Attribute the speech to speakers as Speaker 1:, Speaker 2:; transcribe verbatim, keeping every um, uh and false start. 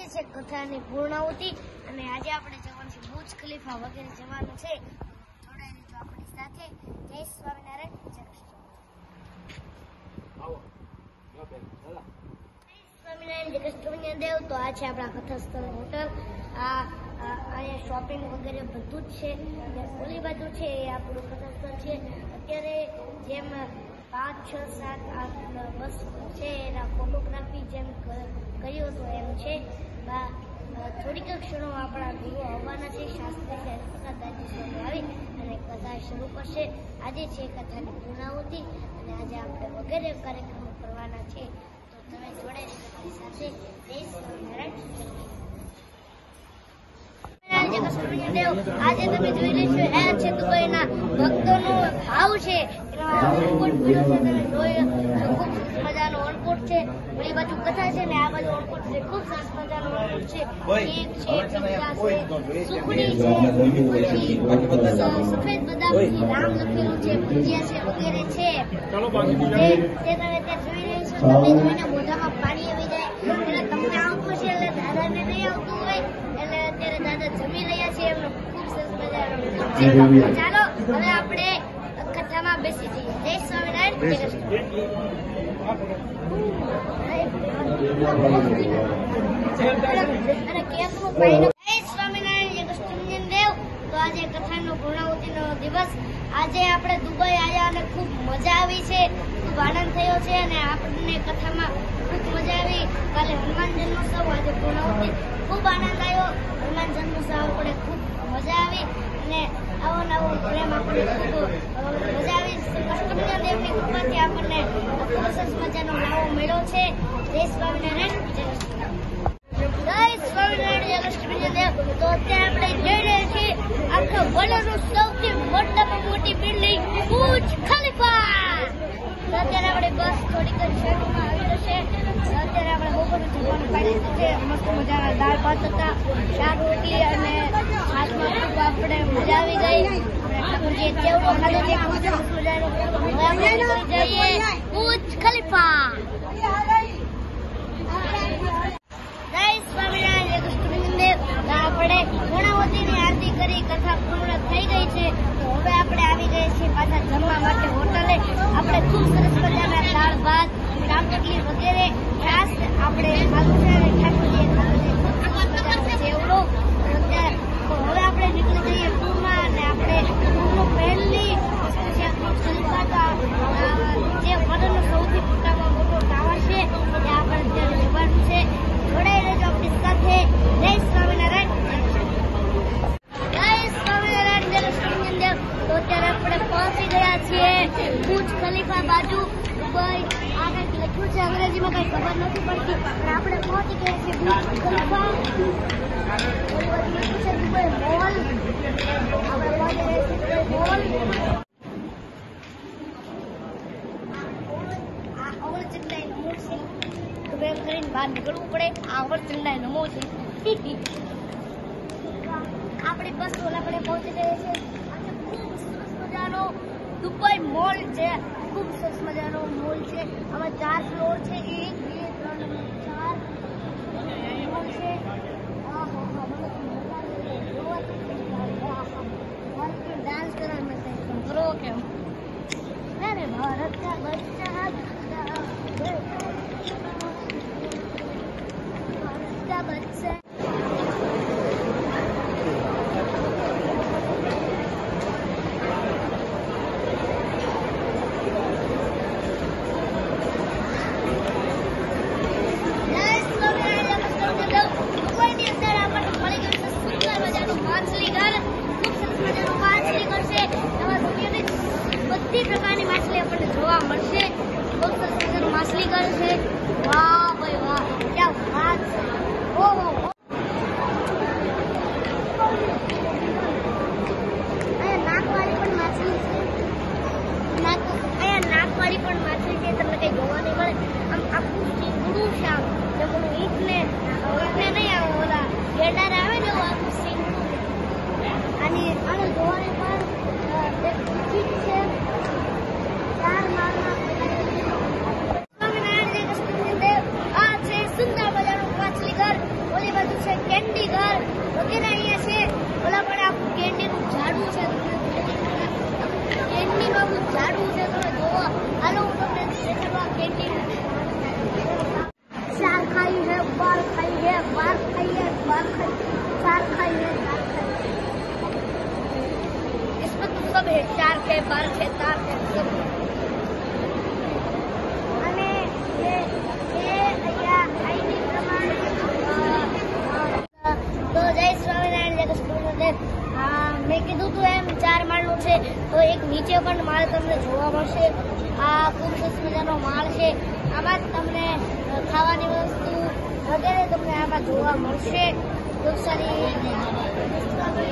Speaker 1: છે કથાની પૂર્ણાહુતિ અને આજે આપણે જવાનું છે બુર્જ ખલીફા વગેરે જવાનું છે. જોડાઈ રહેજો આપણી સાથે. જય સ્વામિનારાયણ. જય આવો સ્વામિનારાયણ. જય કૃષ્ણ દેવ. તો આ છે આપણા કથા સ્થળ હોટલ. આ અહીંયા શોપિંગ વગેરે બધું જ છે. ઓલી બાજુ છે એ આપણું કથા સ્થળ છે. અત્યારે જેમ પાંચ છ સાત આઠ બસ છે એના ફોટોગ્રાફી જેમ કર્યો હતો એમ છે. થોડીક ક્ષણો આપણા ગુરુ આવવાના છે. શાસ્ત્રી દાદાજી સ્વામી આવી અને કથા શરૂ કરશે. આજે છે કથાની પૂર્ણાહુતિ અને આજે આપણે વગેરે કાર્યક્રમો કરવાના છે. તો તમે જોડાઈ તમારી સાથે. જય સ્વામિનારાયણ. આજે તમે જોઈ લેશો આ છે દુબઈના ભક્તોનો ભાવ છે. મજાનો ઓનકોટ છે. ઓલી બાજુ કથા છે ને આ બાજુ ઓનકોટ છે. ખૂબ સરસ મજાનો ઓનકોટ છે. કેક છે, સુખડી છે, સફેદ બદામથી નામ લખેલું છે, ભજીયા છે વગેરે છે. તે તમે ત્યાં જોઈ રહ્યા છો. તમને જોઈને મોઢામાં પાણી આવી જાય. એટલે તમને આવતું છે એટલે દાદાને નહીં આવતું હોય એટલે અત્યારે દાદા જમી રહ્યા છે. એમનો ખૂબ સરસ મજાનો ચાલો હવે આપણે કથામાં બેસી જઈએ. જય સ્વામિનારાયણ. જય કૃષ્ણ. અને કેકનું પાણી. જય સ્વામિનારાયણ. જય કૃષ્ણ દેવ. તો આજે કથાનો પૂર્ણાહુતિનો દિવસ. આજે આપણે દુબઈ આવ્યા અને ખૂબ મજા આવી છે. ખૂબ આનંદ થયો છે અને આપણને કથામાં ખૂબ મજા આવી. કાલે હનુમાન જન્મોત્સવ, આજે પૂર્ણાહુતિ. ખૂબ આનંદ આવ્યો. હનુમાન જન્મોત્સવ આપણે ખૂબ મજા આવી અને આવો નવો પ્રેમ આપણને ખૂબ મજા આવી. કૃષ્ણ દેવની કૃપાથી આપણને સરસ મજાનો લાવો મળ્યો છે. જય સ્વામિનારાયણ. જય જય સ્વામિનારાયણ. જય કૃષ્ણ દેવ. તો અત્યારે આપણે જઈ રહ્યા છીએ આખા વર્લ્ડનું સૌથી મોટામાં મોટી બિલ્ડિંગ બુર્જ ખલીફા. તો અત્યારે આપણે બસ થોડીક જ શહેરમાં આવી જશે. અત્યારે આપણે બપોરનું જમવાનું પાડી છે. મસ્ત મજાના દાળ ભાત હતા, શાક રોટલી અને હાથમાં ખૂબ આપણે મજા આવી ગઈ. ચેવડો ખાધો છે ખૂબ સરસ મજાનો. હવે આપણે નીકળી જઈએ બુર્જ ખલીફા. જય સ્વામિનારાયણ. જય કૃષ્ણ દેવ. આપણે પૂર્ણાહુતિની આરતી કરી, કથા પૂર્ણ થઈ ગઈ છે. તો હવે આપણે આવી ગઈએ છીએ પાછા જમવા માટે હોટલે. આપણે ખૂબ સરસ મજાના દાળ ભાત, શાક રોટલી વગેરે છાશ આપણે ખાધું છે અને ઠાકોરજીએ ખાધું છે. ખૂબ સરસ મજાનો ચેવડો. હવે આપણે નીકળી જઈએ ટૂરમાં અને આપણે ટૂરનું પહેલી જે વર્લ્ડનો સૌથી મોટામાં મોટો ટાવર છે ત્યાં આપણે અત્યારે જવાનું છે. જોડાઈ રહેજો આપણી સાથે. જય સ્વામિનારાયણ. જય સ્વામિનારાયણ. જય કૃષ્ણ દેવ. તો અત્યારે આપણે પહોંચી ગયા છીએ બુર્જ ખલીફા બાજુ. દુબઈ આ કંઈક લખ્યું છે અંગ્રેજીમાં, કઈ ખબર નથી પડતી પણ આપણે પહોંચી ગયા છીએ બુર્જ ખલીફા. Dubai mall. આપણે પહોંચી ગયા છીએ મોલ. કરીને બહાર નીકળવું પડે. આ અવરચંડાઈ નમો છે. આપણી બસ ટોલ આપણે પહોંચી ગઈ છે. ખૂબ સરસ મજાનો દુબઈ મોલ છે. ખૂબ સરસ મજાનો મોલ છે. આમાં ચાર ફ્લોર છે. એક બે ત્રણ ચાર મોલ છે. ડાન્સ કરવા કરો કેમ અરે ભારત કા બચ્ચા બચ્ચા. બધી પ્રકારની માછલી આપણને જોવા મળશે. બહુ સરસ મજાનું માછલી ઘર છે. વાહ ભાઈ વાહ, ક્યાં વાત છે. ઓહો, અહીંયા નાકવાળી પણ માછલી છે. નાક અહીંયા નાકવાળી પણ માછલી છે. તમને કઈ જોવા નહીં મળે. આમ આખું સીંગડું છે. આમ જમણું ઈટને ઈટને નહીં આવે ઓલા ગેડાર આવે ને એવું આખું સીંગડું. આની આને જોવાની પણ ઠીક છે. ચાર માળના સ્વામિનારાયણ. જય કૃષ્ણ દેવ. આ છે સુંદર મજાનું માછલી ઘર. ઓલી બાર છે તાર છે. અને એ એ અહીંયા આઈડી પ્રમાણે અ, તો જય સ્વામિનારાયણ જય કૃષ્ણ. હા મેં કીધું તું એમ ચાર માળનું છે તો એક નીચે પણ માળ તમને જોવા મળશે. આ ખૂબ સરસ મજાનો માળ છે. આમાં જ તમને ખાવાની વસ્તુ વગેરે તમને આમાં જોવા મળશે. ખૂબ સારી